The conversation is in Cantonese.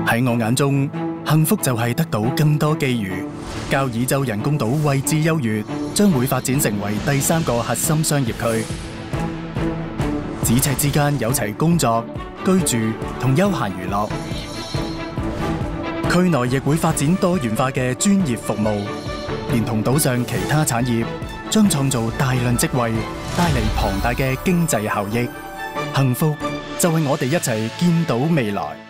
喺我眼中，幸福就係得到更多機遇。交椅洲人工島位置優越，將會發展成為第3個核心商業區。咫尺之間有齊工作、居住同休閒娛樂。區內亦會發展多元化嘅專業服務，連同島上其他產業，將創造大量職位，帶嚟龐大嘅經濟效益。幸福就係我哋一齊見到未來。